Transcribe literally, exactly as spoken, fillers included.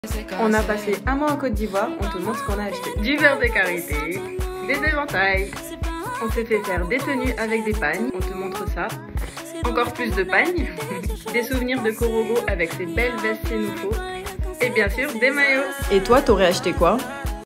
On a passé un mois en Côte d'Ivoire, on te montre ce qu'on a acheté. Du beurre de karité, des éventails, on s'est fait faire des tenues avec des pagnes, on te montre ça. Encore plus de pagnes, des souvenirs de Korogo avec ses belles vestes Sénoufo, et bien sûr des maillots. Et toi, t'aurais acheté quoi?